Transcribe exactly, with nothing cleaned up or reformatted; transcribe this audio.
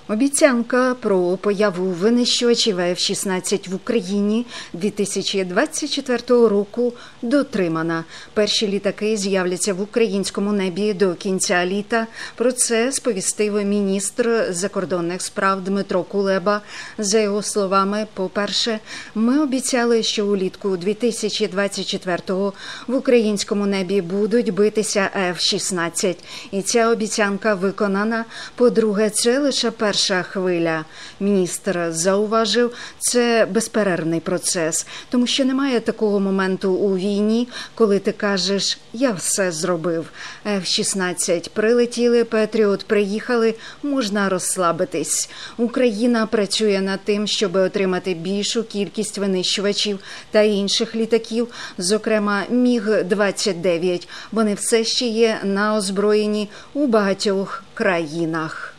Обіцянка про появу винищувачів еф шістнадцять в Україні дві тисячі двадцять четвертого року дотримана. Перші літаки з'являться в українському небі до кінця літа. Про це сповістив міністр закордонних справ Дмитро Кулеба. За його словами, по-перше, ми обіцяли, що улітку дві тисячі двадцять четвертого в українському небі будуть битися еф шістнадцять. І ця обіцянка виконана. По-друге, це лише перша Перша хвиля. Міністр зауважив, це безперервний процес, тому що немає такого моменту у війні, коли ти кажеш «я все зробив». еф шістнадцять прилетіли, Петріот приїхали, можна розслабитись. Україна працює над тим, щоб отримати більшу кількість винищувачів та інших літаків, зокрема міг двадцять дев'ять. Вони все ще є на озброєнні у багатьох країнах.